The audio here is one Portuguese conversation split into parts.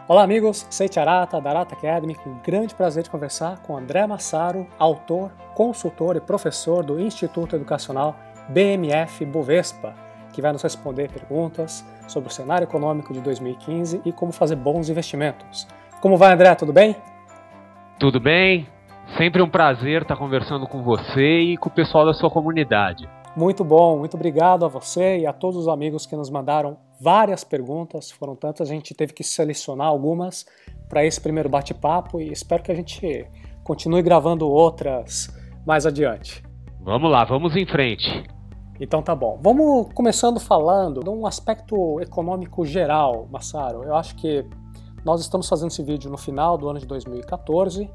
Olá amigos, Seiichi Arata, da Arata Academy, com grande prazer de conversar com André Massaro, autor, consultor e professor do Instituto Educacional BMF Bovespa, que vai nos responder perguntas sobre o cenário econômico de 2015 e como fazer bons investimentos. Como vai, André? Tudo bem? Tudo bem? Sempre um prazer estar conversando com você e com o pessoal da sua comunidade. Muito bom, muito obrigado a você e a todos os amigos que nos mandaram várias perguntas, foram tantas, a gente teve que selecionar algumas para esse primeiro bate-papo e espero que a gente continue gravando outras mais adiante. Vamos lá, vamos em frente. Então tá bom. Vamos começando falando de um aspecto econômico geral, Massaro. Eu acho que nós estamos fazendo esse vídeo no final do ano de 2014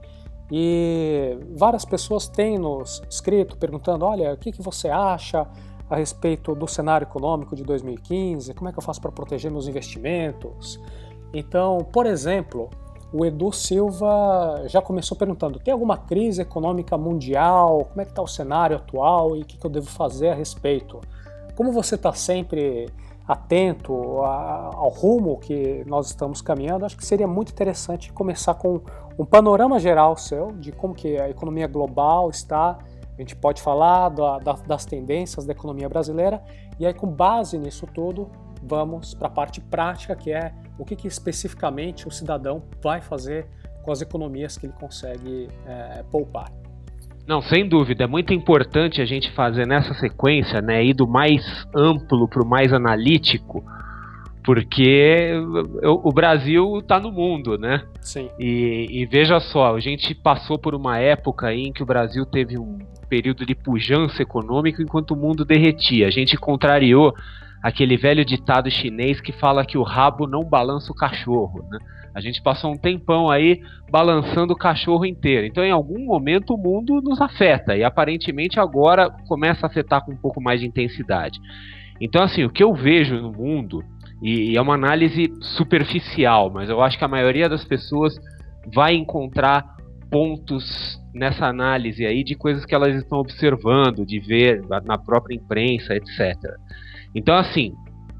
e várias pessoas têm nos escrito perguntando, olha, o que você acha a respeito do cenário econômico de 2015, como é que eu faço para proteger meus investimentos? Então, por exemplo, o Edu Silva já começou perguntando, tem alguma crise econômica mundial? Como é que está o cenário atual e o que eu devo fazer a respeito? Como você está sempre atento ao rumo que nós estamos caminhando, acho que seria muito interessante começar com um panorama geral seu de como que a economia global está. A gente pode falar das tendências da economia brasileira e aí, com base nisso tudo, vamos para a parte prática, que é o que especificamente o cidadão vai fazer com as economias que ele consegue poupar. Não, sem dúvida, é muito importante a gente fazer nessa sequência, né, ir do mais amplo para o mais analítico, porque o Brasil está no mundo, né? Sim. E veja só, a gente passou por uma época aí em que o Brasil teve um período de pujança econômica enquanto o mundo derretia. A gente contrariou aquele velho ditado chinês que fala que o rabo não balança o cachorro, né? A gente passou um tempão aí balançando o cachorro inteiro. Então, em algum momento, o mundo nos afeta. E, aparentemente, agora começa a afetar com um pouco mais de intensidade. Então, assim, o que eu vejo no mundo, e é uma análise superficial, mas eu acho que a maioria das pessoas vai encontrar pontos nessa análise aí de coisas que elas estão observando, de ver na própria imprensa, etc. Então, assim,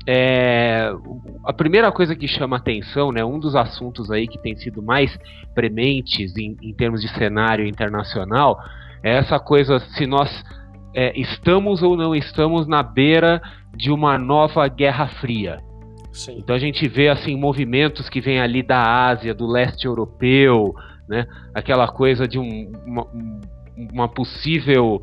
a primeira coisa que chama atenção, né, um dos assuntos aí que tem sido mais prementes em termos de cenário internacional, é essa coisa se nós estamos ou não estamos na beira de uma nova Guerra Fria. Sim. Então a gente vê assim movimentos que vêm ali da Ásia, do leste europeu, né, aquela coisa de uma possível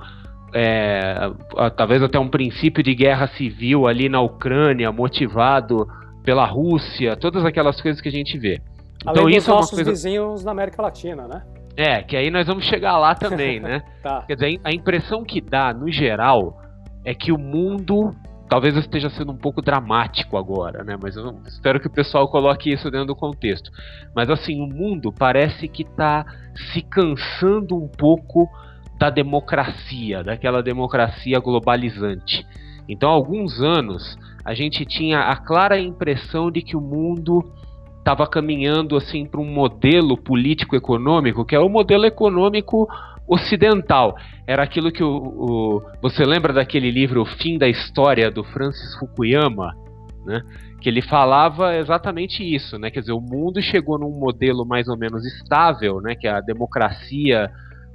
talvez até um princípio de guerra civil ali na Ucrânia, motivado pela Rússia, todas aquelas coisas que a gente vê. Então, além dos nossos vizinhos na América Latina, né? Que aí nós vamos chegar lá também, né? Tá. Quer dizer, a impressão que dá, no geral, é que o mundo, talvez eu esteja sendo um pouco dramático agora, né? Mas eu espero que o pessoal coloque isso dentro do contexto. Mas assim, o mundo parece que está se cansando um pouco da democracia, daquela democracia globalizante. Então, há alguns anos, a gente tinha a clara impressão de que o mundo estava caminhando assim, para um modelo político-econômico, que é o modelo econômico ocidental. Era aquilo que você lembra daquele livro O Fim da História, do Francis Fukuyama, né? Que ele falava exatamente isso, né? Quer dizer, o mundo chegou num modelo mais ou menos estável, né? Que é a democracia,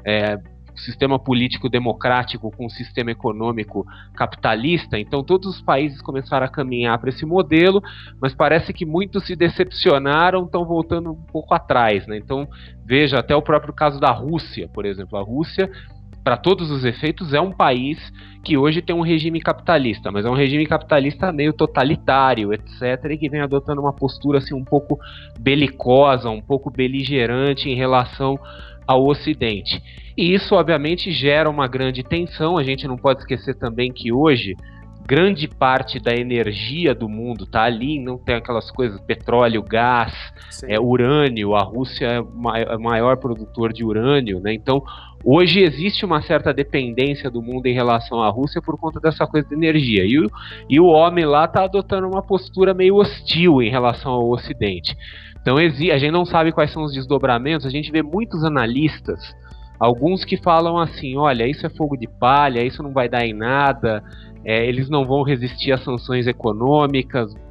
sistema político democrático com um sistema econômico capitalista. Então todos os países começaram a caminhar para esse modelo, mas parece que muitos se decepcionaram, estão voltando um pouco atrás, né? Então veja, até o próprio caso da Rússia, por exemplo. A Rússia, para todos os efeitos, é um país que hoje tem um regime capitalista, mas é um regime capitalista meio totalitário, etc., e que vem adotando uma postura assim, um pouco belicosa, um pouco beligerante em relação ao Ocidente. E isso, obviamente, gera uma grande tensão. A gente não pode esquecer também que hoje grande parte da energia do mundo está ali, não tem aquelas coisas, petróleo, gás, urânio. A Rússia é o maior produtor de urânio, né? Então, hoje existe uma certa dependência do mundo em relação à Rússia por conta dessa coisa de energia. E o homem lá está adotando uma postura meio hostil em relação ao Ocidente. Então, a gente não sabe quais são os desdobramentos. A gente vê muitos analistas, alguns que falam assim, olha, isso é fogo de palha, isso não vai dar em nada, eles não vão resistir às sanções econômicas,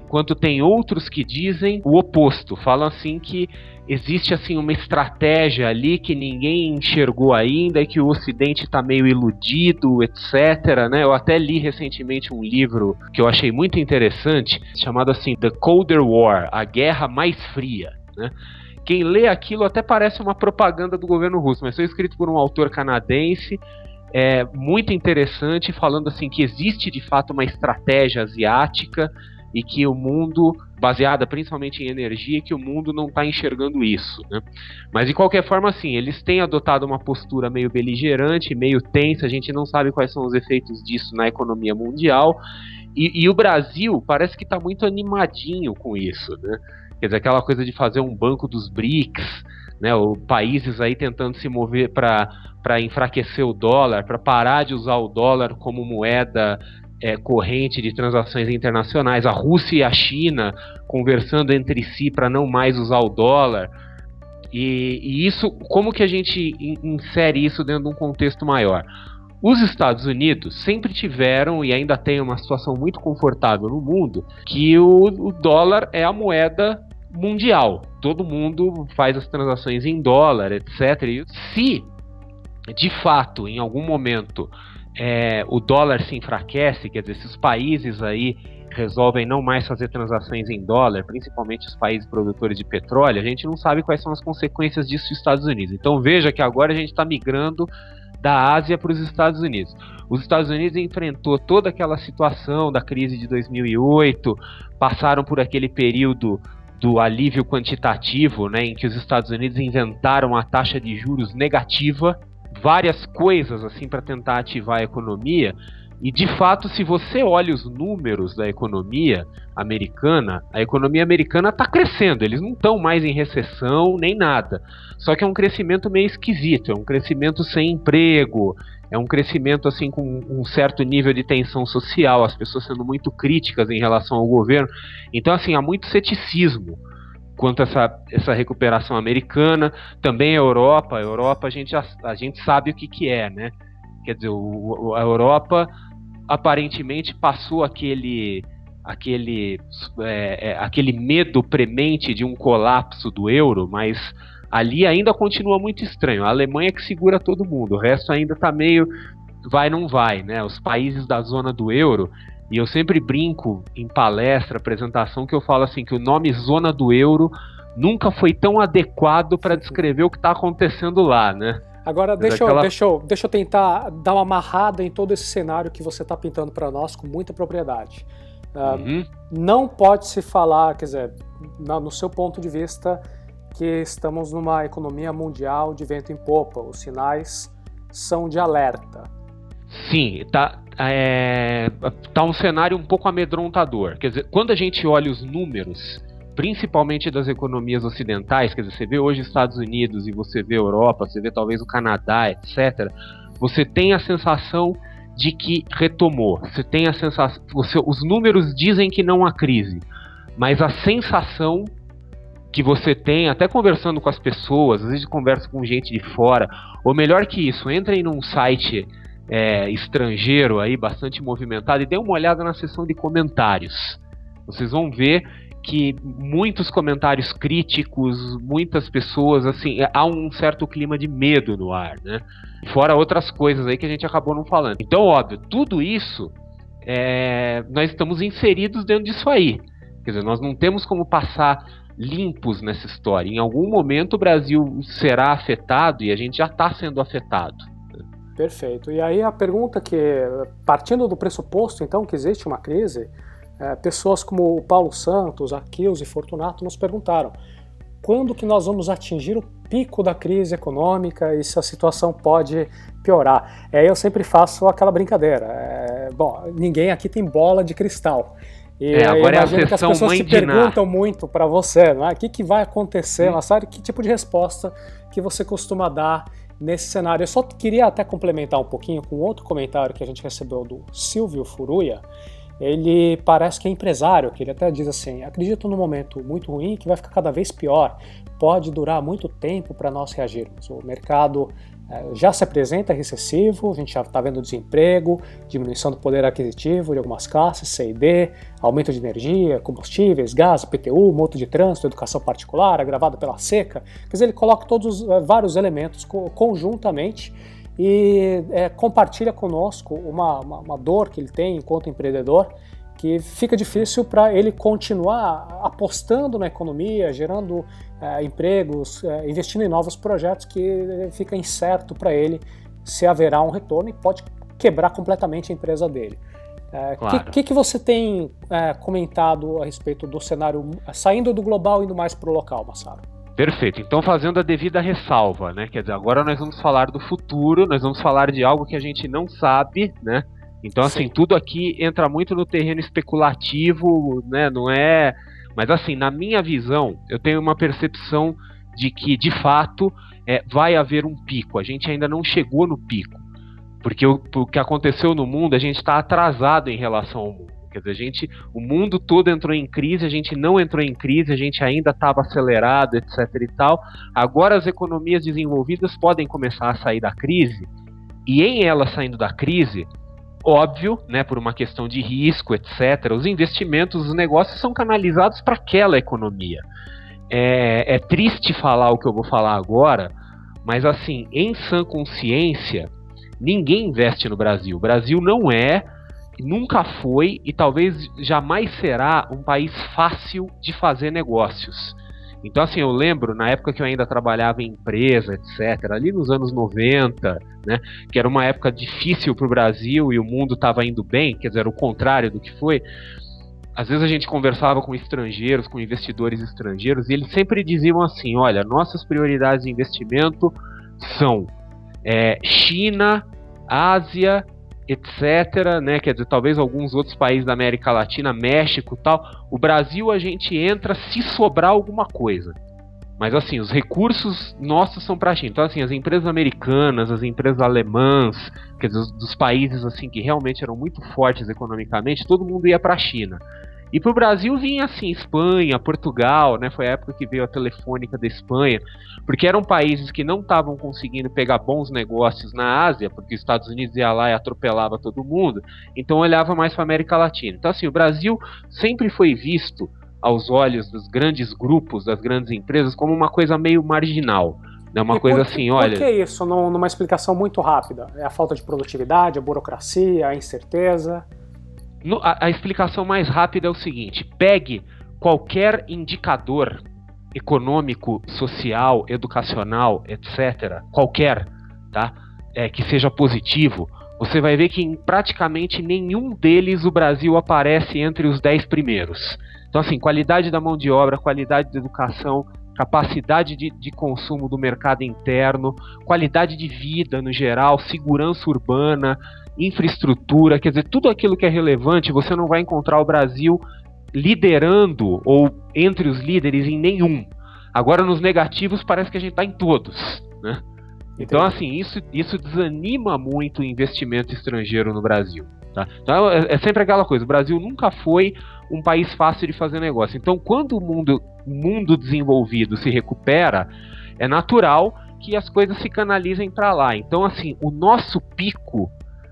quanto tem outros que dizem o oposto. Falam assim que existe assim uma estratégia ali que ninguém enxergou ainda e que o Ocidente está meio iludido, etc. Né? Eu até li recentemente um livro que eu achei muito interessante, chamado assim The Colder War, a Guerra Mais Fria. Né? Quem lê aquilo até parece uma propaganda do governo russo, mas foi escrito por um autor canadense, muito interessante, falando assim que existe de fato uma estratégia asiática e que o mundo, baseada principalmente em energia, que o mundo não está enxergando isso, né? Mas de qualquer forma, assim, eles têm adotado uma postura meio beligerante, meio tensa, a gente não sabe quais são os efeitos disso na economia mundial, e o Brasil parece que está muito animadinho com isso, né? Quer dizer, aquela coisa de fazer um banco dos BRICS, né? Países aí tentando se mover para enfraquecer o dólar, para parar de usar o dólar como moeda corrente de transações internacionais, a Rússia e a China conversando entre si para não mais usar o dólar, e isso, como que a gente insere isso dentro de um contexto maior? Os Estados Unidos sempre tiveram e ainda tem uma situação muito confortável no mundo, que o dólar é a moeda mundial, todo mundo faz as transações em dólar, etc. E se de fato em algum momento o dólar se enfraquece, quer dizer, se os países aí resolvem não mais fazer transações em dólar, principalmente os países produtores de petróleo, a gente não sabe quais são as consequências disso nos Estados Unidos. Então veja que agora a gente está migrando da Ásia para os Estados Unidos. Os Estados Unidos enfrentou toda aquela situação da crise de 2008, passaram por aquele período do alívio quantitativo, né, em que os Estados Unidos inventaram a taxa de juros negativa, várias coisas assim para tentar ativar a economia, e de fato, se você olha os números da economia americana está crescendo, eles não estão mais em recessão nem nada, só que é um crescimento meio esquisito, é um crescimento sem emprego, é um crescimento assim com um certo nível de tensão social, as pessoas sendo muito críticas em relação ao governo, então assim, há muito ceticismo quanto a essa recuperação americana. Também a Europa a gente sabe o que é, né? Quer dizer, a Europa aparentemente passou aquele medo premente de um colapso do euro, mas ali ainda continua muito estranho. A Alemanha que segura todo mundo, o resto ainda está meio vai não vai, né? Os países da zona do euro. E eu sempre brinco em palestra, apresentação, que eu falo assim, que o nome zona do euro nunca foi tão adequado para descrever o que está acontecendo lá, né? Agora, deixa eu tentar dar uma amarrada em todo esse cenário que você está pintando para nós com muita propriedade. Não pode se falar, quer dizer, no seu ponto de vista, que estamos numa economia mundial de vento em popa. Os sinais são de alerta. Sim, tá um cenário um pouco amedrontador. Quer dizer, quando a gente olha os números, principalmente das economias ocidentais, quer dizer, você vê hoje Estados Unidos e você vê Europa, você vê talvez o Canadá, etc., você tem a sensação de que retomou. Você tem a sensação, os números dizem que não há crise, mas a sensação que você tem, até conversando com as pessoas, às vezes conversa com gente de fora, ou melhor que isso, entrem num site estrangeiro aí, bastante movimentado, e dê uma olhada na seção de comentários. Vocês vão ver que muitos comentários críticos, muitas pessoas, assim, há um certo clima de medo no ar, né? Fora outras coisas aí que a gente acabou não falando. Então, óbvio, tudo isso, nós estamos inseridos dentro disso aí. Quer dizer, nós não temos como passar limpos nessa história. Em algum momento o Brasil será afetado e a gente já está sendo afetado. Perfeito. E aí a pergunta partindo do pressuposto, então, que existe uma crise, pessoas como o Paulo Santos, Aquiles e Fortunato nos perguntaram quando que nós vamos atingir o pico da crise econômica e se a situação pode piorar. Eu sempre faço aquela brincadeira. Bom, ninguém aqui tem bola de cristal. E agora eu imagino que as pessoas se perguntam Ná. muito para você, não é? O que vai acontecer, Massaro? Que tipo de resposta que você costuma dar nesse cenário? Eu só queria até complementar um pouquinho com outro comentário que a gente recebeu do Silvio Furuya, ele parece que é empresário, que ele até diz assim: acredito num momento muito ruim que vai ficar cada vez pior, pode durar muito tempo para nós reagirmos. O mercado já se apresenta recessivo, a gente já está vendo desemprego, diminuição do poder aquisitivo de algumas classes, C&D, aumento de energia, combustíveis, gás, IPTU, multa de trânsito, educação particular, agravada pela seca. Quer dizer, ele coloca todos vários elementos conjuntamente e compartilha conosco uma dor que ele tem enquanto empreendedor, que fica difícil para ele continuar apostando na economia, gerando empregos, investindo em novos projetos, que fica incerto para ele se haverá um retorno e pode quebrar completamente a empresa dele. Claro. Que você tem comentado a respeito do cenário, saindo do global e indo mais para o local, Massaro? Perfeito. Então, fazendo a devida ressalva, né? Quer dizer, agora nós vamos falar do futuro, nós vamos falar de algo que a gente não sabe, né? Então, assim, tudo aqui entra muito no terreno especulativo, né? Não é... Mas, assim, na minha visão, eu tenho uma percepção de que, de fato, vai haver um pico. A gente ainda não chegou no pico. Porque o que aconteceu no mundo, a gente está atrasado em relação ao mundo. Quer dizer, o mundo todo entrou em crise, a gente não entrou em crise, a gente ainda estava acelerado, etc. e tal. Agora as economias desenvolvidas podem começar a sair da crise, e em elas saindo da crise, óbvio, né, por uma questão de risco, etc., os investimentos, os negócios são canalizados para aquela economia. É triste falar o que eu vou falar agora, mas assim, em sã consciência, ninguém investe no Brasil. O Brasil não é, nunca foi e talvez jamais será um país fácil de fazer negócios. Então, assim, eu lembro, na época que eu ainda trabalhava em empresa, etc., ali nos anos 90, né, que era uma época difícil para o Brasil e o mundo estava indo bem, quer dizer, o contrário do que foi. Às vezes a gente conversava com estrangeiros, com investidores estrangeiros, e eles sempre diziam assim: olha, nossas prioridades de investimento são China, Ásia, etc., né? Quer dizer, talvez alguns outros países da América Latina, México e tal. O Brasil a gente entra se sobrar alguma coisa. Mas assim, os recursos nossos são para a China. Então assim, as empresas americanas, as empresas alemãs, quer dizer, dos países assim que realmente eram muito fortes economicamente, todo mundo ia para a China. E para o Brasil vinha assim, Espanha, Portugal, né? Foi a época que veio a Telefônica da Espanha, porque eram países que não estavam conseguindo pegar bons negócios na Ásia, porque os Estados Unidos ia lá e atropelava todo mundo, então olhava mais para a América Latina. Então assim, o Brasil sempre foi visto aos olhos dos grandes grupos, das grandes empresas, como uma coisa meio marginal. Né? Uma coisa assim, olha... Por que isso? Numa explicação muito rápida. É a falta de produtividade, a burocracia, a incerteza... A explicação mais rápida é o seguinte: pegue qualquer indicador econômico, social, educacional, etc., qualquer, tá? Que seja positivo, você vai ver que em praticamente nenhum deles o Brasil aparece entre os 10 primeiros. Então, assim, qualidade da mão de obra, qualidade da educação, capacidade de consumo do mercado interno, qualidade de vida no geral, segurança urbana, infraestrutura, quer dizer, tudo aquilo que é relevante, você não vai encontrar o Brasil liderando ou entre os líderes em nenhum. Agora, nos negativos, parece que a gente está em todos, né? Então, assim, isso desanima muito o investimento estrangeiro no Brasil. Tá? Então, é sempre aquela coisa, o Brasil nunca foi um país fácil de fazer negócio. Então, quando o mundo desenvolvido se recupera, é natural que as coisas se canalizem para lá. Então, assim, o nosso pico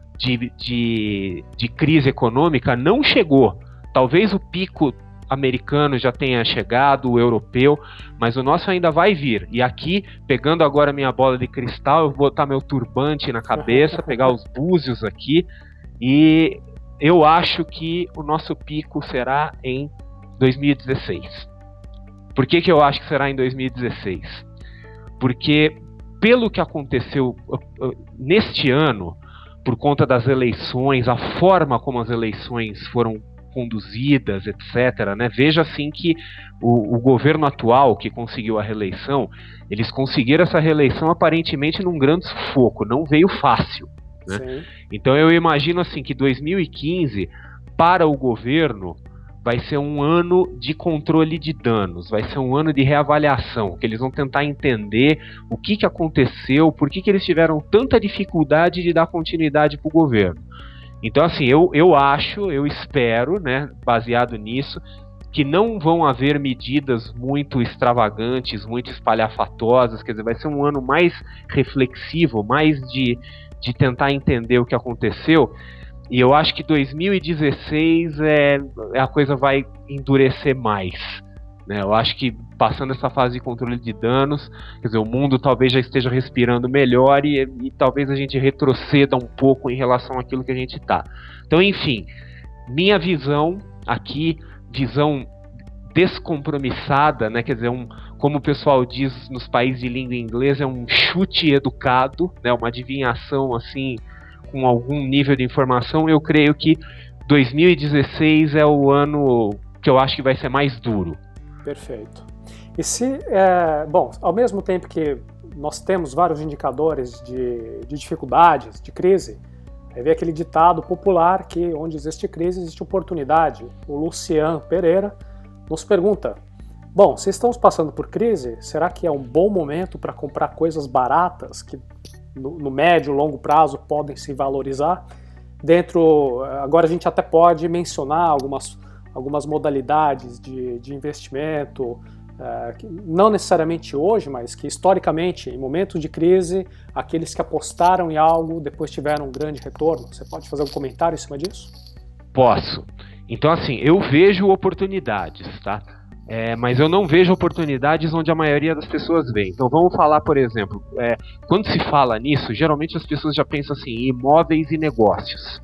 de crise econômica não chegou. Talvez o pico americano já tenha chegado, o europeu, mas o nosso ainda vai vir. E aqui, pegando agora minha bola de cristal, eu vou botar meu turbante na cabeça, pegar os búzios aqui, e eu acho que o nosso pico será em 2016. Por que eu acho que será em 2016? Porque, pelo que aconteceu neste ano, por conta das eleições, a forma como as eleições foram conduzidas, etc., né? Veja assim que o governo atual que conseguiu a reeleição, eles conseguiram essa reeleição aparentemente num grande sufoco, não veio fácil, né? Então eu imagino assim que 2015 para o governo vai ser um ano de controle de danos, vai ser um ano de reavaliação, que eles vão tentar entender o que aconteceu, por que eles tiveram tanta dificuldade de dar continuidade para o governo. Então, assim, eu espero, né, baseado nisso, que não vão haver medidas muito extravagantes, muito espalhafatosas, quer dizer, vai ser um ano mais reflexivo, mais de tentar entender o que aconteceu, e eu acho que 2016 a coisa vai endurecer mais. Né? Eu acho que passando essa fase de controle de danos, quer dizer, o mundo talvez já esteja respirando melhor e talvez a gente retroceda um pouco em relação àquilo que a gente está. Então, enfim, minha visão aqui, visão descompromissada, né? Quer dizer, como o pessoal diz nos países de língua inglesa, é um chute educado, né? Uma adivinhação assim, com algum nível de informação. Eu creio que 2016 é o ano que eu acho que vai ser mais duro. Perfeito. E bom, ao mesmo tempo que nós temos vários indicadores de dificuldades, de crise, aí vem aquele ditado popular que onde existe crise, existe oportunidade. O Lucian Pereira nos pergunta, bom, se estamos passando por crise, será que é um bom momento para comprar coisas baratas que no médio e longo prazo podem se valorizar? Agora a gente até pode mencionar algumas modalidades de investimento, não necessariamente hoje, mas que historicamente, em momentos de crise, aqueles que apostaram em algo depois tiveram um grande retorno. Você pode fazer um comentário em cima disso? Posso. Então, assim, eu vejo oportunidades, tá? Mas eu não vejo oportunidades onde a maioria das pessoas vê. Então vamos falar, por exemplo, quando se fala nisso, geralmente as pessoas já pensam assim, em imóveis e negócios.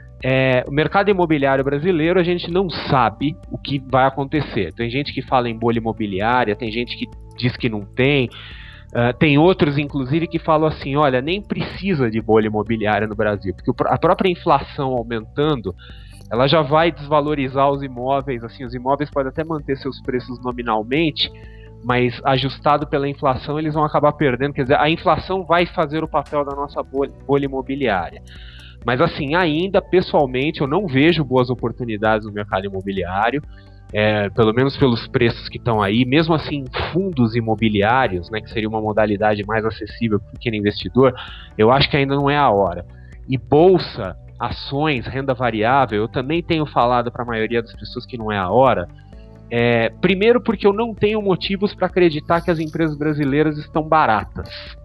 O mercado imobiliário brasileiro, a gente não sabe o que vai acontecer. Tem gente que fala em bolha imobiliária, tem gente que diz que não tem, tem outros, inclusive, que falam assim, olha, nem precisa de bolha imobiliária no Brasil, porque a própria inflação aumentando, ela já vai desvalorizar os imóveis, assim, os imóveis podem até manter seus preços nominalmente, mas ajustado pela inflação eles vão acabar perdendo, quer dizer, a inflação vai fazer o papel da nossa bolha imobiliária. Mas assim, ainda pessoalmente eu não vejo boas oportunidades no mercado imobiliário, pelo menos pelos preços que estão aí, mesmo assim fundos imobiliários, né, que seria uma modalidade mais acessível para o pequeno investidor, eu acho que ainda não é a hora. E bolsa, ações, renda variável, eu também tenho falado para a maioria das pessoas que não é a hora. Primeiro porque eu não tenho motivos para acreditar que as empresas brasileiras estão baratas,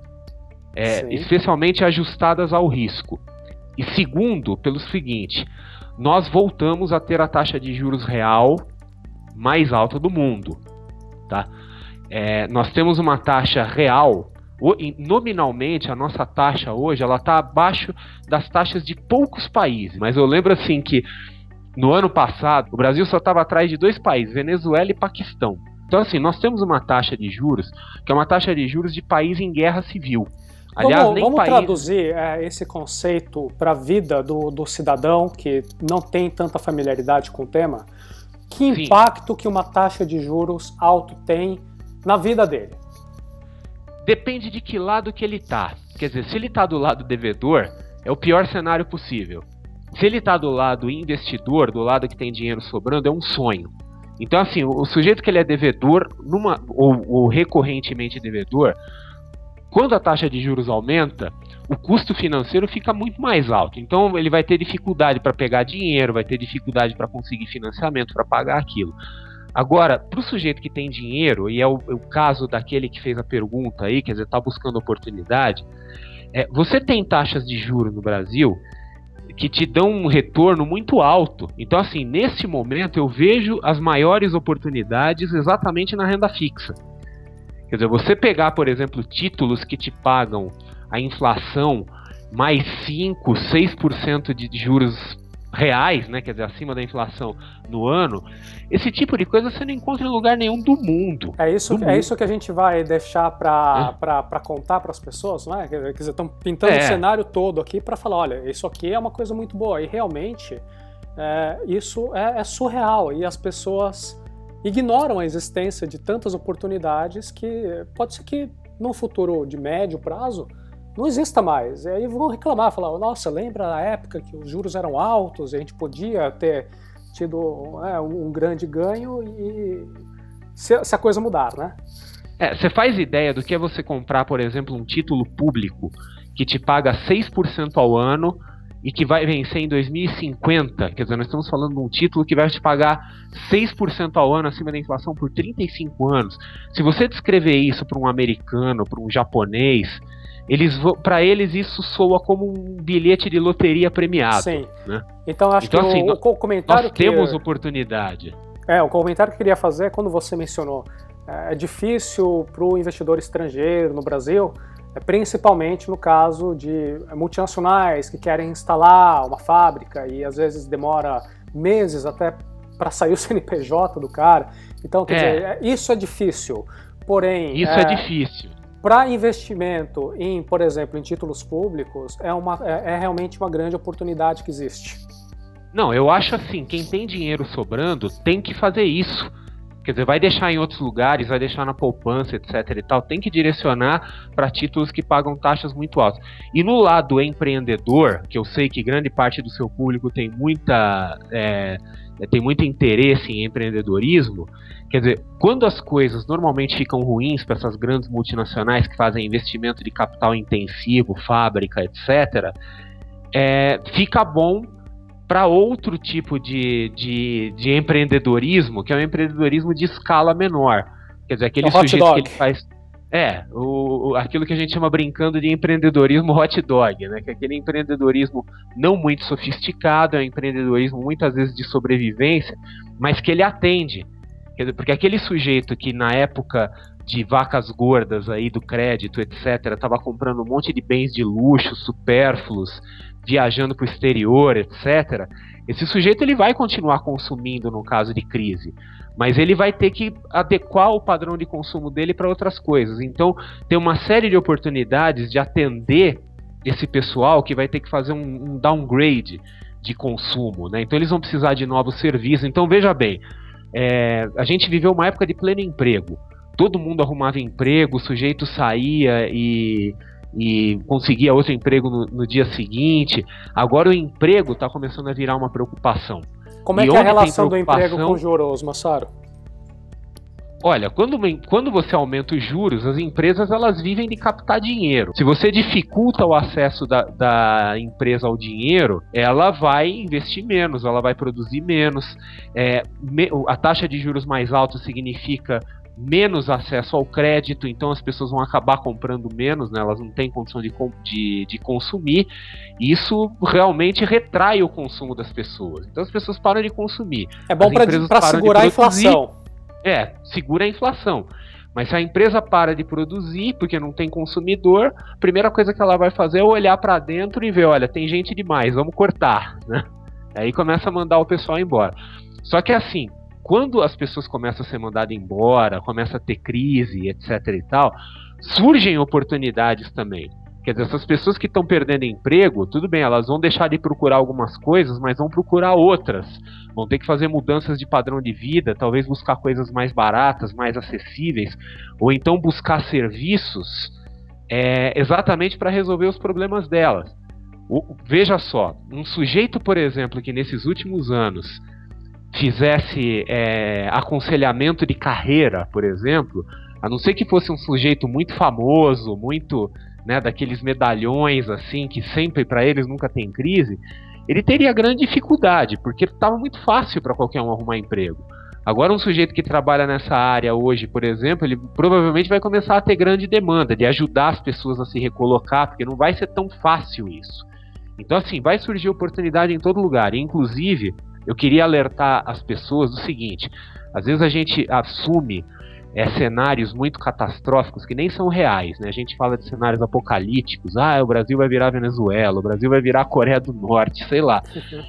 especialmente ajustadas ao risco. E segundo, pelo seguinte, nós voltamos a ter a taxa de juros real mais alta do mundo. Tá? Nós temos uma taxa real. Nominalmente, a nossa taxa hoje está abaixo das taxas de poucos países. Mas eu lembro assim que no ano passado, o Brasil só estava atrás de 2 países, Venezuela e Paquistão. Então assim, nós temos uma taxa de juros, que é uma taxa de juros de país em guerra civil. Aliás, vamos traduzir esse conceito para a vida do cidadão que não tem tanta familiaridade com o tema. Que impacto que uma taxa de juros alto tem na vida dele? Depende de que lado que ele está. Quer dizer, se ele está do lado devedor, é o pior cenário possível. Se ele está do lado investidor, do lado que tem dinheiro sobrando, é um sonho. Então, assim, o sujeito que ele é devedor, ou recorrentemente devedor, quando a taxa de juros aumenta, o custo financeiro fica muito mais alto. Então, ele vai ter dificuldade para pegar dinheiro, vai ter dificuldade para conseguir financiamento, para pagar aquilo. Agora, para o sujeito que tem dinheiro, e é o caso daquele que fez a pergunta aí, quer dizer, está buscando oportunidade, você tem taxas de juros no Brasil que te dão um retorno muito alto. Então, assim, nesse momento eu vejo as maiores oportunidades exatamente na renda fixa. Quer dizer, você pegar, por exemplo, títulos que te pagam a inflação mais 5, 6% de juros reais, né, quer dizer, acima da inflação no ano, esse tipo de coisa você não encontra em lugar nenhum do mundo. É isso que a gente vai deixar para contar para as pessoas, né? Quer dizer, estão pintando o cenário todo aqui para falar, olha, isso aqui é uma coisa muito boa. E realmente isso é surreal e as pessoas ignoram a existência de tantas oportunidades que pode ser que num futuro de médio prazo não exista mais. E aí vão reclamar, falar, nossa, lembra a época que os juros eram altos e a gente podia ter tido um grande ganho e se a coisa mudar, né? Você faz ideia do que é você comprar, por exemplo, um título público que te paga 6% ao ano e que vai vencer em 2050, quer dizer, nós estamos falando de um título que vai te pagar 6% ao ano acima da inflação por 35 anos. Se você descrever isso para um americano, para um japonês, para eles isso soa como um bilhete de loteria premiado. Sim. Né? Então acho que assim, o comentário nós temos oportunidade. O comentário que eu queria fazer é quando você mencionou é difícil para o investidor estrangeiro no Brasil, principalmente no caso de multinacionais que querem instalar uma fábrica e às vezes demora meses até para sair o CNPJ do cara. Então, quer dizer, isso é difícil. Porém, isso é difícil. Para investimento em, por exemplo, em títulos públicos, é realmente uma grande oportunidade que existe. Não, eu acho assim, quem tem dinheiro sobrando tem que fazer isso. Quer dizer, vai deixar em outros lugares, vai deixar na poupança, etc e tal, tem que direcionar para títulos que pagam taxas muito altas. E no lado empreendedor, que eu sei que grande parte do seu público tem muito interesse em empreendedorismo, quer dizer, quando as coisas normalmente ficam ruins para essas grandes multinacionais que fazem investimento de capital intensivo, fábrica, etc., fica bom para outro tipo de empreendedorismo, que é o empreendedorismo de escala menor. Quer dizer, aquele sujeito que ele faz... aquilo que a gente chama brincando de empreendedorismo hot dog, né? Que é aquele empreendedorismo não muito sofisticado, é um empreendedorismo muitas vezes de sobrevivência, mas que ele atende. Quer dizer, porque aquele sujeito que na época de vacas gordas aí do crédito, etc., estava comprando um monte de bens de luxo, supérfluos, viajando para o exterior, etc., esse sujeito ele vai continuar consumindo no caso de crise, mas ele vai ter que adequar o padrão de consumo dele para outras coisas. Então, tem uma série de oportunidades de atender esse pessoal que vai ter que fazer um downgrade de consumo, né? Então, eles vão precisar de novos serviços. Então, veja bem, a gente viveu uma época de pleno emprego. Todo mundo arrumava emprego, o sujeito saía e conseguia outro emprego no dia seguinte. Agora o emprego está começando a virar uma preocupação. Como é que é a relação do emprego com juros, Massaro? Olha, quando você aumenta os juros, as empresas elas vivem de captar dinheiro. Se você dificulta o acesso da empresa ao dinheiro, ela vai investir menos, ela vai produzir menos. A taxa de juros mais alta significa menos acesso ao crédito, então as pessoas vão acabar comprando menos, né? Elas não têm condição de consumir, e isso realmente retrai o consumo das pessoas. Então as pessoas param de consumir. É bom para segurar a inflação. Segura a inflação. Mas se a empresa para de produzir porque não tem consumidor, a primeira coisa que ela vai fazer é olhar para dentro e ver, olha, tem gente demais, vamos cortar, né? Aí começa a mandar o pessoal embora. Só que assim, quando as pessoas começam a ser mandadas embora, começa a ter crise, etc e tal, surgem oportunidades também. Quer dizer, essas pessoas que estão perdendo emprego, tudo bem, elas vão deixar de procurar algumas coisas, mas vão procurar outras. Vão ter que fazer mudanças de padrão de vida, talvez buscar coisas mais baratas, mais acessíveis, ou então buscar serviços exatamente para resolver os problemas delas. Veja só, um sujeito, por exemplo, que nesses últimos anos fizesse aconselhamento de carreira, por exemplo, a não ser que fosse um sujeito muito famoso, muito, né, daqueles medalhões assim, que sempre para eles nunca tem crise, ele teria grande dificuldade, porque estava muito fácil para qualquer um arrumar emprego. Agora um sujeito que trabalha nessa área hoje, por exemplo, ele provavelmente vai começar a ter grande demanda de ajudar as pessoas a se recolocar, porque não vai ser tão fácil isso. Então assim, vai surgir oportunidade em todo lugar, e, inclusive eu queria alertar as pessoas do seguinte: às vezes a gente assume cenários muito catastróficos que nem são reais, né? A gente fala de cenários apocalípticos, o Brasil vai virar Venezuela, o Brasil vai virar Coreia do Norte, sei lá.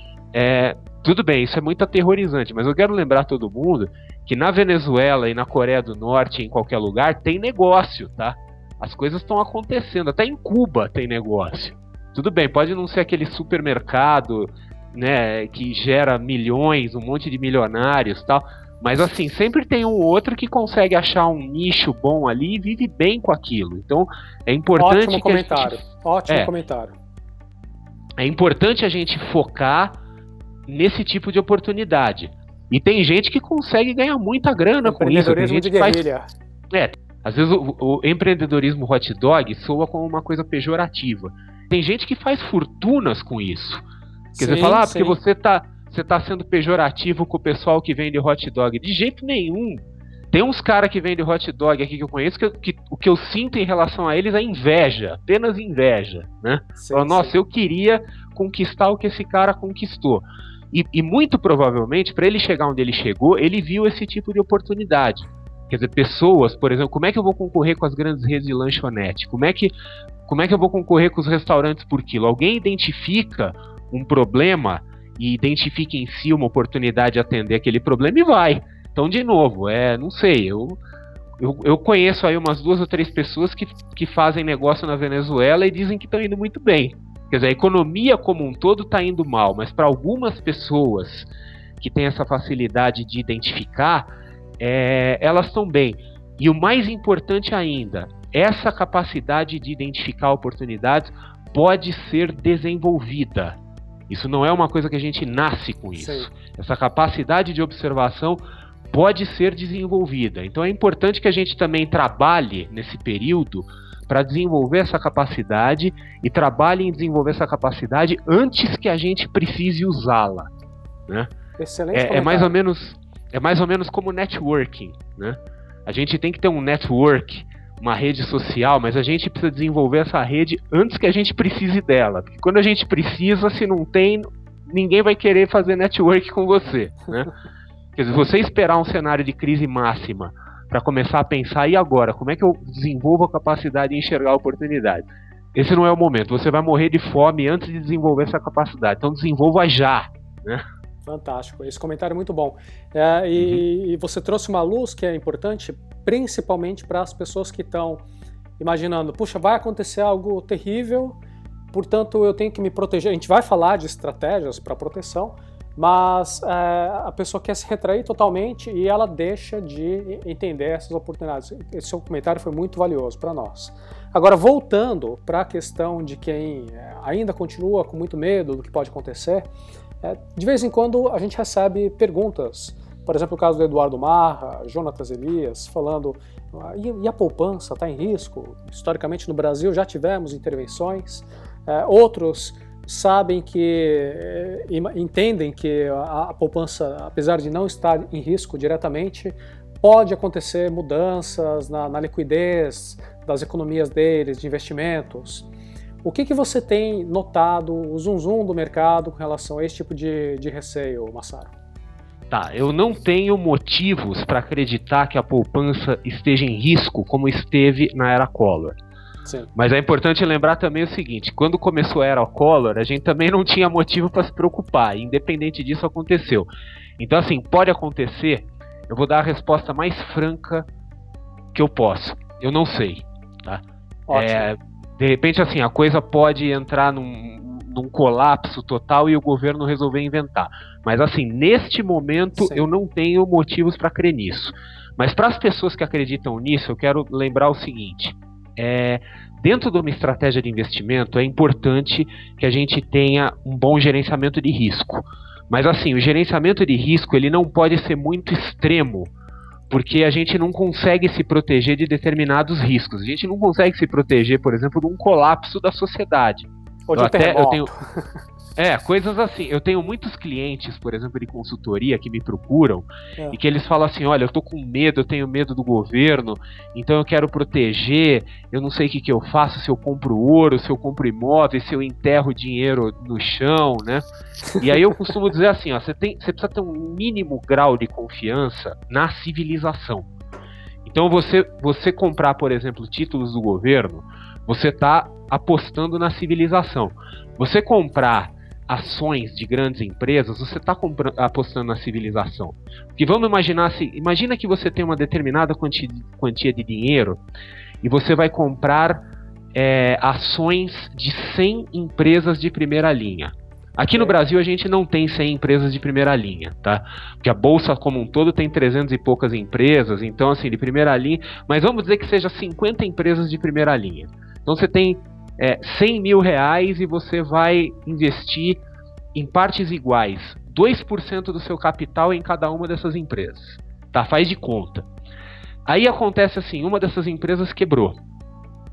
Tudo bem, isso é muito aterrorizante, mas eu quero lembrar todo mundo que na Venezuela e na Coreia do Norte, em qualquer lugar, tem negócio, tá? As coisas estão acontecendo, até em Cuba tem negócio. Tudo bem, pode não ser aquele supermercado, né, que gera milhões, um monte de milionários e tal, mas assim, sempre tem um outro que consegue achar um nicho bom ali e vive bem com aquilo. Então é importante Ótimo comentário. Ótimo comentário. É importante a gente focar nesse tipo de oportunidade. E tem gente que consegue ganhar muita grana com isso. Tem gente que às vezes o empreendedorismo hot dog soa como uma coisa pejorativa. Tem gente que faz fortunas com isso. Quer Sim, dizer, falar, porque sim. você tá sendo pejorativo com o pessoal que vende hot dog. De jeito nenhum. Tem uns caras que vendem hot dog aqui que eu conheço que o que eu sinto em relação a eles é inveja, apenas inveja, né? Sim, Fala, nossa, sim. eu queria conquistar o que esse cara conquistou. E muito provavelmente, para ele chegar onde ele chegou, ele viu esse tipo de oportunidade. Quer dizer, pessoas, por exemplo, como é que eu vou concorrer com as grandes redes de lanchonete? Como é que eu vou concorrer com os restaurantes por quilo? Alguém identifica um problema e identifica em si uma oportunidade de atender aquele problema e vai. Então, de novo, não sei, eu conheço aí umas 2 ou 3 pessoas que fazem negócio na Venezuela e dizem que estão indo muito bem. Quer dizer, a economia como um todo está indo mal, mas para algumas pessoas que têm essa facilidade de identificar, elas estão bem. E o mais importante ainda, essa capacidade de identificar oportunidades pode ser desenvolvida. Isso não é uma coisa que a gente nasce com isso. Sim. Essa capacidade de observação pode ser desenvolvida. Então é importante que a gente também trabalhe nesse período para desenvolver essa capacidade e trabalhe em desenvolver essa capacidade antes que a gente precise usá-la, né? Excelente É mais ou comentário. menos como networking, né? A gente tem que ter um network, uma rede social, mas a gente precisa desenvolver essa rede antes que a gente precise dela. Porque quando a gente precisa, se não tem, ninguém vai querer fazer network com você, né? Quer dizer, você esperar um cenário de crise máxima para começar a pensar, e agora? Como é que eu desenvolvo a capacidade de enxergar a oportunidade? Esse não é o momento. Você vai morrer de fome antes de desenvolver essa capacidade. Então desenvolva já, né? Fantástico, esse comentário é muito bom. E você trouxe uma luz que é importante, principalmente para as pessoas que estão imaginando, puxa, vai acontecer algo terrível, portanto eu tenho que me proteger. A gente vai falar de estratégias para proteção, mas a pessoa quer se retrair totalmente e ela deixa de entender essas oportunidades. Esse seu comentário foi muito valioso para nós. Agora, voltando para a questão de quem ainda continua com muito medo do que pode acontecer, de vez em quando a gente recebe perguntas, por exemplo, o caso do Eduardo Marra, Jonatas Elias, falando, e a poupança está em risco? Historicamente no Brasil já tivemos intervenções, outros sabem que, entendem que a poupança, apesar de não estar em risco diretamente, pode acontecer mudanças na liquidez das economias deles, de investimentos. O que você tem notado, o zum do mercado com relação a esse tipo de receio, Massaro? Tá, eu não tenho motivos para acreditar que a poupança esteja em risco como esteve na era Collor. Sim. Mas é importante lembrar também o seguinte, quando começou a era Collor, a gente também não tinha motivo para se preocupar, e independente disso aconteceu. Então assim, pode acontecer, eu vou dar a resposta mais franca que eu posso. Eu não sei, tá? De repente assim, a coisa pode entrar num colapso total e o governo resolver inventar. Mas assim, neste momento Sim. eu não tenho motivos para crer nisso. Mas para as pessoas que acreditam nisso, eu quero lembrar o seguinte, dentro de uma estratégia de investimento é importante que a gente tenha um bom gerenciamento de risco. Mas assim, o gerenciamento de risco ele não pode ser muito extremo, porque a gente não consegue se proteger de determinados riscos. A gente não consegue se proteger, por exemplo, de um colapso da sociedade. Ou de Coisas assim. Eu tenho muitos clientes, por exemplo, de consultoria que me procuram e que eles falam assim, olha, eu tô com medo, eu tenho medo do governo, então eu quero proteger, eu não sei o que eu faço, se eu compro ouro, se eu compro imóveis, se eu enterro dinheiro no chão, né? E aí eu costumo dizer assim, ó, você precisa ter um mínimo grau de confiança na civilização. Então você comprar, por exemplo, títulos do governo, você está apostando na civilização. Você comprar ações de grandes empresas, você está apostando na civilização. Porque vamos imaginar assim, imagina que você tem uma determinada quantia de dinheiro e você vai comprar ações de 100 empresas de primeira linha. Aqui no Brasil a gente não tem 100 empresas de primeira linha, tá? Porque a bolsa como um todo tem 300 e poucas empresas, então assim, de primeira linha, mas vamos dizer que seja 50 empresas de primeira linha. Então você tem 100 mil reais e você vai investir em partes iguais, 2% do seu capital em cada uma dessas empresas, tá? Faz de conta. Aí acontece assim, uma dessas empresas quebrou.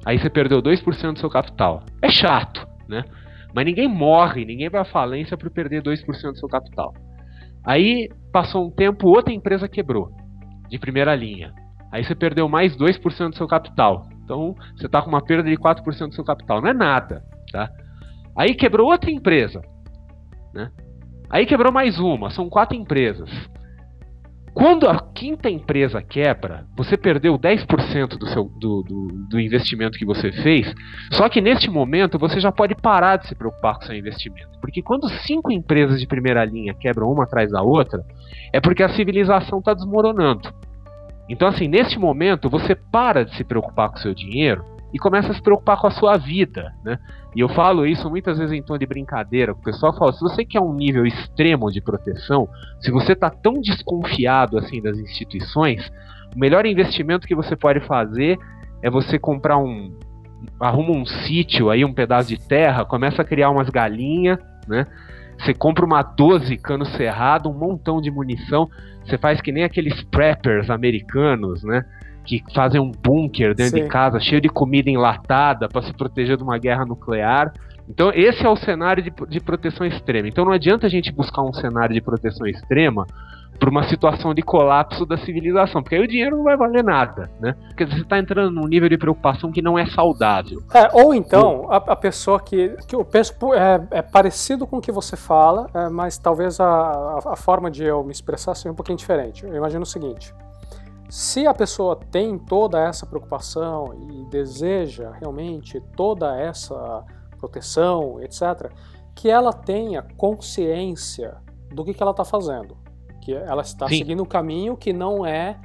Aí você perdeu 2% do seu capital. É chato, né? Mas ninguém morre, ninguém vai à falência por perder 2% do seu capital. Aí passou um tempo, outra empresa quebrou, de primeira linha. Aí você perdeu mais 2% do seu capital. Então você está com uma perda de 4% do seu capital. Não é nada, tá? Aí quebrou outra empresa, né? Aí quebrou mais uma, são 4 empresas. Quando a quinta empresa quebra, você perdeu 10% do investimento que você fez, só que neste momento você já pode parar de se preocupar com o seu investimento. Porque quando 5 empresas de primeira linha quebram uma atrás da outra, é porque a civilização está desmoronando. Então, assim, neste momento você para de se preocupar com o seu dinheiro e começa a se preocupar com a sua vida, né? E eu falo isso muitas vezes em tom de brincadeira, o pessoal fala, se você quer um nível extremo de proteção, se você está tão desconfiado assim das instituições, o melhor investimento que você pode fazer é você comprar arruma um sítio aí, um pedaço de terra, começa a criar umas galinhas, né? Você compra uma 12 cano cerrado, um montão de munição, você faz que nem aqueles preppers americanos, né? Que fazem um bunker dentro de casa, cheio de comida enlatada para se proteger de uma guerra nuclear. Então esse é o cenário de proteção extrema. Então não adianta a gente buscar um cenário de proteção extrema para uma situação de colapso da civilização, porque aí o dinheiro não vai valer nada, né? Porque você está entrando num nível de preocupação que não é saudável. Ou então, a pessoa que eu penso é parecido com o que você fala, mas talvez a forma de eu me expressar seja um pouquinho diferente. Eu imagino o seguinte: se a pessoa tem toda essa preocupação e deseja realmente toda essa proteção, etc., que ela tenha consciência do que ela está fazendo. Que ela está seguindo um caminho que não é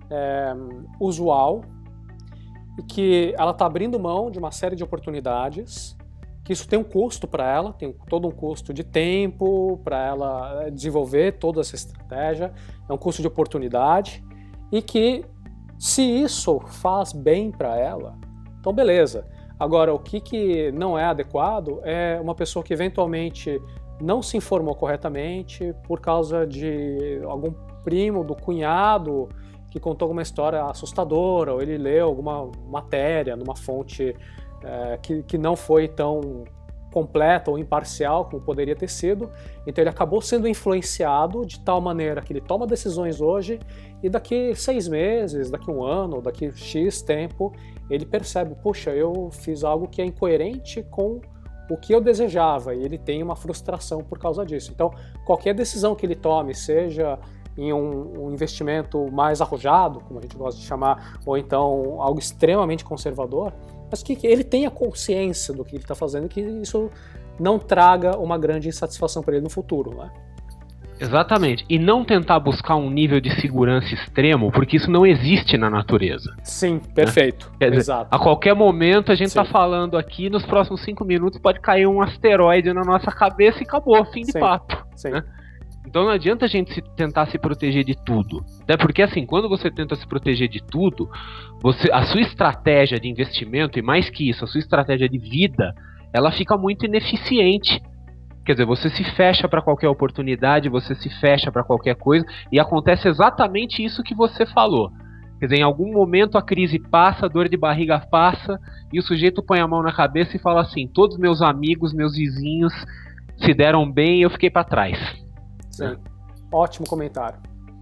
usual e que ela está abrindo mão de uma série de oportunidades, que isso tem um custo para ela, tem todo um custo de tempo para ela desenvolver toda essa estratégia, é um custo de oportunidade. E que, se isso faz bem para ela, então beleza. Agora, o que não é adequado é uma pessoa que eventualmente não se informou corretamente por causa de algum primo, do cunhado, que contou alguma história assustadora, ou ele leu alguma matéria numa fonte que não foi tão completa ou imparcial como poderia ter sido, então ele acabou sendo influenciado de tal maneira que ele toma decisões hoje e daqui 6 meses, daqui 1 ano, ou daqui X tempo, ele percebe, puxa, eu fiz algo que é incoerente com o que eu desejava, e ele tem uma frustração por causa disso. Então, qualquer decisão que ele tome, seja em um investimento mais arrojado, como a gente gosta de chamar, ou então algo extremamente conservador, mas que ele tenha consciência do que ele está fazendo, que isso não traga uma grande insatisfação para ele no futuro, né? Exatamente. E não tentar buscar um nível de segurança extremo, porque isso não existe na natureza. Sim, perfeito. Né? Quer dizer, exato. A qualquer momento a gente está falando aqui, nos próximos 5 minutos pode cair um asteroide na nossa cabeça e acabou, fim de papo. Sim. Né? Então não adianta a gente tentar se proteger de tudo. Até porque assim, quando você tenta se proteger de tudo, a sua estratégia de investimento, e mais que isso, a sua estratégia de vida, ela fica muito ineficiente. Quer dizer, você se fecha para qualquer oportunidade, você se fecha para qualquer coisa, e acontece exatamente isso que você falou. Quer dizer, em algum momento a crise passa, a dor de barriga passa, e o sujeito põe a mão na cabeça e fala assim, todos meus amigos, meus vizinhos se deram bem e eu fiquei para trás. Sim, ótimo comentário.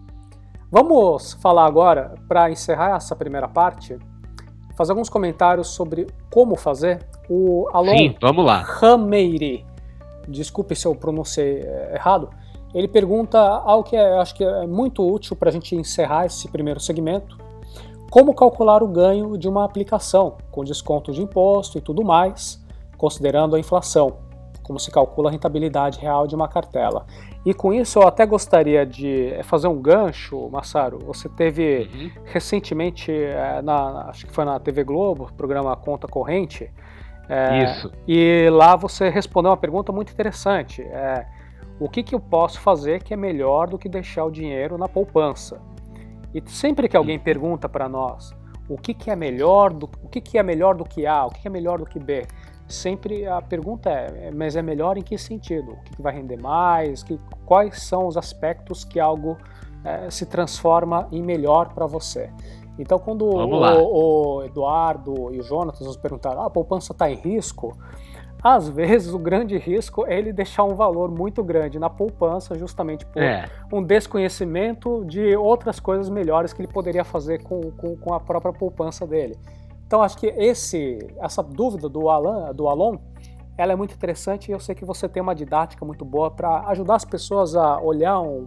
Vamos falar agora, para encerrar essa primeira parte, fazer alguns comentários sobre como fazer. O Alon vamos lá. Rameiri, desculpe se eu pronunciei errado, ele pergunta algo que eu acho que é muito útil para a gente encerrar esse primeiro segmento: como calcular o ganho de uma aplicação, com desconto de imposto e tudo mais, considerando a inflação, como se calcula a rentabilidade real de uma cartela. E com isso eu até gostaria de fazer um gancho, Massaro. Você teve recentemente, acho que foi na TV Globo, programa Conta Corrente, isso. E lá você respondeu uma pergunta muito interessante. O que eu posso fazer que é melhor do que deixar o dinheiro na poupança? E sempre que alguém pergunta para nós o que é melhor do que A, o que é melhor do que B, sempre a pergunta mas é melhor em que sentido? O que vai render mais? Quais são os aspectos que algo se transforma em melhor para você? Então, quando o Eduardo e o Jonatas nos perguntaram, a poupança está em risco, às vezes o grande risco é ele deixar um valor muito grande na poupança justamente por um desconhecimento de outras coisas melhores que ele poderia fazer com a própria poupança dele. Então, acho que essa dúvida do Alon, ela é muito interessante e eu sei que você tem uma didática muito boa para ajudar as pessoas a olhar um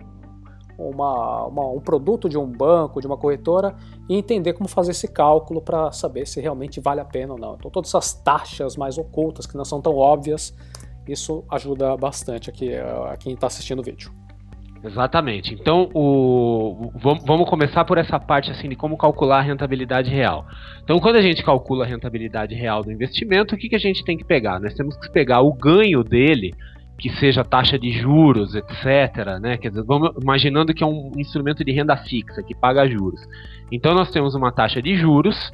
produto de um banco, de uma corretora e entender como fazer esse cálculo para saber se realmente vale a pena ou não. Então todas essas taxas mais ocultas que não são tão óbvias, isso ajuda bastante aqui a quem está assistindo o vídeo. Exatamente. Então vamos começar por essa parte assim de como calcular a rentabilidade real. Então quando a gente calcula a rentabilidade real do investimento, o que a gente tem que pegar? Nós temos que pegar o ganho dele, que seja taxa de juros, etc., né? Quer dizer, vamos imaginando que é um instrumento de renda fixa, que paga juros. Então nós temos uma taxa de juros,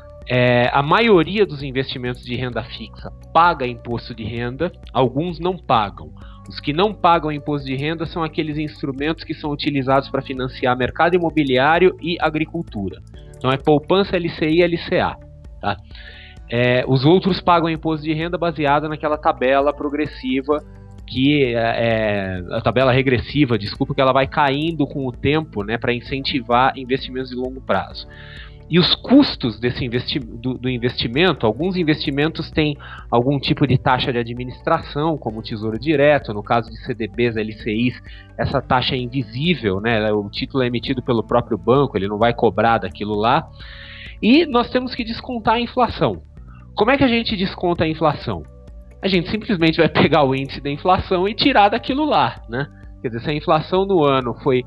a maioria dos investimentos de renda fixa paga imposto de renda, alguns não pagam. Os que não pagam imposto de renda são aqueles instrumentos que são utilizados para financiar mercado imobiliário e agricultura. Então é poupança, LCI e LCA, tá? Os outros pagam imposto de renda baseado naquela tabela progressiva, que a tabela regressiva, desculpa, que ela vai caindo com o tempo, né, para incentivar investimentos de longo prazo. E os custos do investimento, alguns investimentos têm algum tipo de taxa de administração, como o Tesouro Direto, no caso de CDBs, LCIs, essa taxa é invisível, né, o título é emitido pelo próprio banco, ele não vai cobrar daquilo lá. E nós temos que descontar a inflação. Como é que a gente desconta a inflação? A gente simplesmente vai pegar o índice da inflação e tirar daquilo lá, né? Quer dizer, se a inflação no ano foi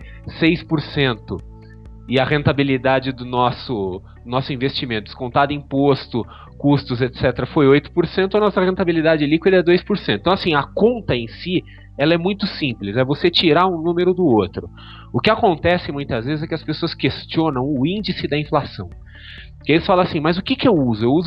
6% e a rentabilidade do nosso investimento, descontado imposto, custos, etc., foi 8%, a nossa rentabilidade líquida é 2%. Então, assim, a conta em si, ela é muito simples, é você tirar um número do outro. O que acontece muitas vezes é que as pessoas questionam o índice da inflação. Porque eles falam assim, mas o que eu uso? Eu uso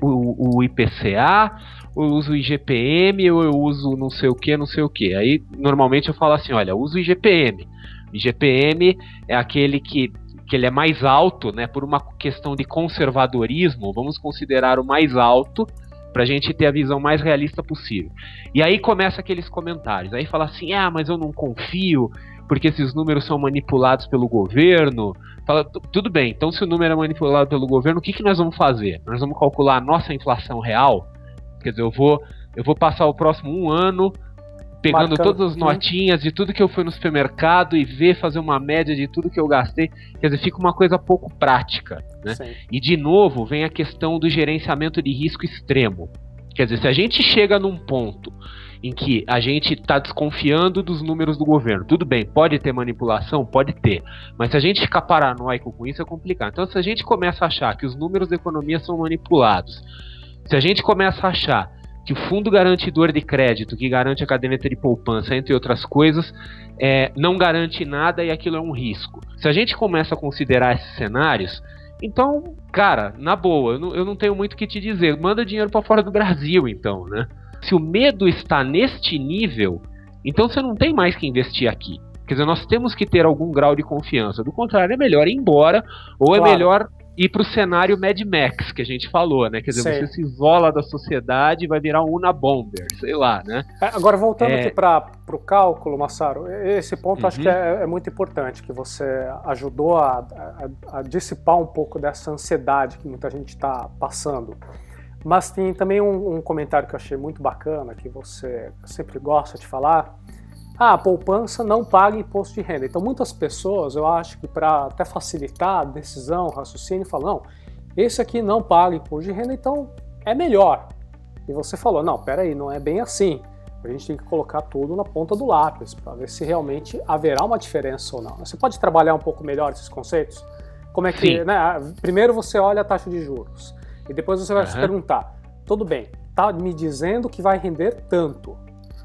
o IPCA, eu uso o IGPM, ou eu uso não sei o que. Aí, normalmente eu falo assim, olha, eu uso o IGPM. O IGPM é aquele que ele é mais alto, né, por uma questão de conservadorismo, vamos considerar o mais alto, para a gente ter a visão mais realista possível. E aí começa aqueles comentários, aí fala assim, mas eu não confio, porque esses números são manipulados pelo governo. Fala, tudo bem, então se o número é manipulado pelo governo, o que nós vamos fazer? Nós vamos calcular a nossa inflação real? Quer dizer, eu vou passar o próximo 1 ano pegando todas as notinhas de tudo que eu fui no supermercado e fazer uma média de tudo que eu gastei. Quer dizer, fica uma coisa pouco prática, né? E de novo vem a questão do gerenciamento de risco extremo. Quer dizer, se a gente chega num ponto em que a gente está desconfiando dos números do governo, tudo bem, pode ter manipulação? Pode ter. Mas se a gente ficar paranoico com isso, é complicado. Então, se a gente começa a achar que os números da economia são manipulados, se a gente começa a achar que o fundo garantidor de crédito, que garante a caderneta de poupança, entre outras coisas, não garante nada e aquilo é um risco. Se a gente começa a considerar esses cenários, então, cara, na boa, eu não tenho muito o que te dizer. Manda dinheiro para fora do Brasil, então, né? Se o medo está neste nível, então você não tem mais que investir aqui. Quer dizer, nós temos que ter algum grau de confiança. Do contrário, é melhor ir embora, ou é melhor ir para o cenário Mad Max, que a gente falou, né? Quer dizer, você se isola da sociedade e vai virar um Unabomber, sei lá, né? Agora, voltando aqui para o cálculo, Massaro, esse ponto acho que é muito importante, que você ajudou a dissipar um pouco dessa ansiedade que muita gente está passando. Mas tem também um comentário que eu achei muito bacana, que você sempre gosta de falar. A poupança não paga imposto de renda. Então muitas pessoas, eu acho que para até facilitar a decisão, o raciocínio, falam, não, esse aqui não paga imposto de renda, então é melhor. E você falou, não, peraí, não é bem assim. A gente tem que colocar tudo na ponta do lápis para ver se realmente haverá uma diferença ou não. Você pode trabalhar um pouco melhor esses conceitos? Como é que, né? Primeiro você olha a taxa de juros e depois você vai se perguntar, tudo bem, tá me dizendo que vai render tanto.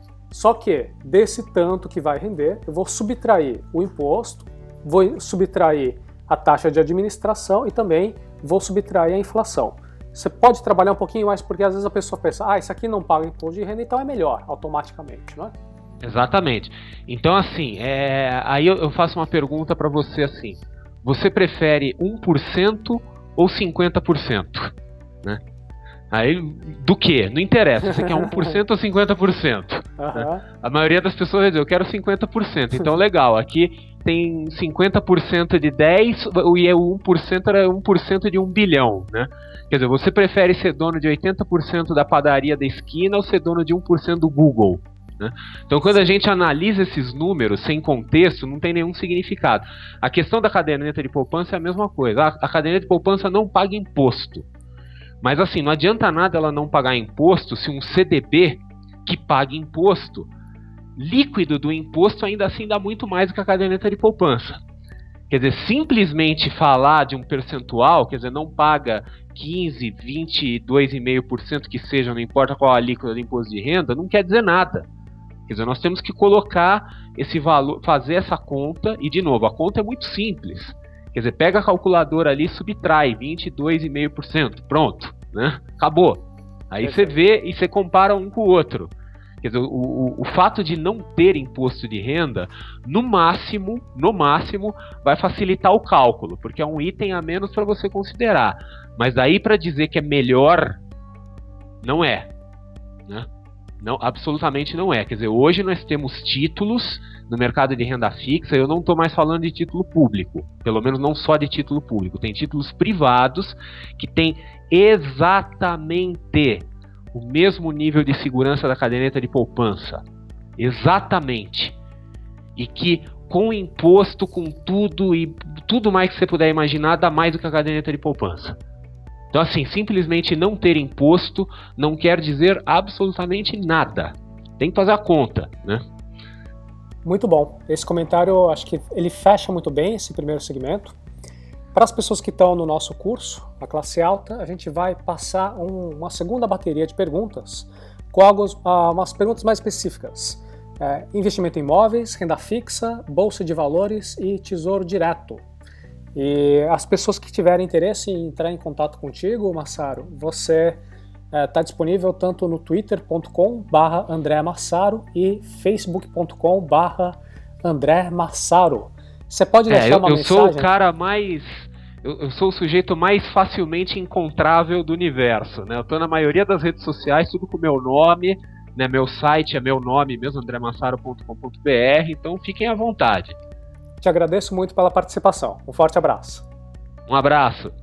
Só que, desse tanto que vai render, eu vou subtrair o imposto, vou subtrair a taxa de administração e também vou subtrair a inflação. Você pode trabalhar um pouquinho mais, porque às vezes a pessoa pensa, isso aqui não paga imposto de renda, então é melhor, automaticamente, não é? Exatamente. Então, assim, aí eu faço uma pergunta para você assim, você prefere 1% ou 50%? Né? Aí, do que? Não interessa, você quer 1% ou 50%? Né? A maioria das pessoas vai dizer, eu quero 50%. Então, legal, aqui tem 50% de 10 e o 1% era 1% de 1 bilhão. Né? Quer dizer, você prefere ser dono de 80% da padaria da esquina ou ser dono de 1% do Google? Né? Então, quando a gente analisa esses números sem contexto, não tem nenhum significado. A questão da caderneta de poupança é a mesma coisa. A caderneta de poupança não paga imposto. Mas assim, não adianta nada ela não pagar imposto se um CDB que paga imposto, líquido do imposto, ainda assim dá muito mais do que a caderneta de poupança. Quer dizer, simplesmente falar de um percentual, quer dizer, não paga 15, 22,5% que seja, não importa qual a alíquota do imposto de renda, não quer dizer nada. Quer dizer, nós temos que colocar esse valor, fazer essa conta, e de novo, a conta é muito simples. Quer dizer, pega a calculadora ali e subtrai 22,5%. Pronto, né? Acabou. Aí você vê e você compara um com o outro. Quer dizer, o fato de não ter imposto de renda, no máximo, vai facilitar o cálculo, porque é um item a menos para você considerar. Mas daí para dizer que é melhor, não é. Né? Não, absolutamente não é. Quer dizer, hoje nós temos títulos no mercado de renda fixa, eu não estou mais falando de título público, pelo menos não só de título público, tem títulos privados que têm exatamente o mesmo nível de segurança da caderneta de poupança, exatamente, e que com imposto, com tudo e tudo mais que você puder imaginar, dá mais do que a caderneta de poupança. Então assim, simplesmente não ter imposto não quer dizer absolutamente nada, tem que fazer a conta, né? Muito bom. Esse comentário, acho que ele fecha muito bem esse primeiro segmento. Para as pessoas que estão no nosso curso, a classe alta, a gente vai passar uma segunda bateria de perguntas, com umas perguntas mais específicas. Investimento em imóveis, renda fixa, bolsa de valores e tesouro direto. E as pessoas que tiverem interesse em entrar em contato contigo, Massaro, você está disponível tanto no twitter.com/André Massaro e facebook.com/André Massaro. Você pode deixar uma mensagem? Eu sou o cara mais... Eu sou o sujeito mais facilmente encontrável do universo, né? Eu estou na maioria das redes sociais, tudo com meu nome, né? Meu site é meu nome mesmo, andremassaro.com.br, então fiquem à vontade. Te agradeço muito pela participação. Um forte abraço. Um abraço.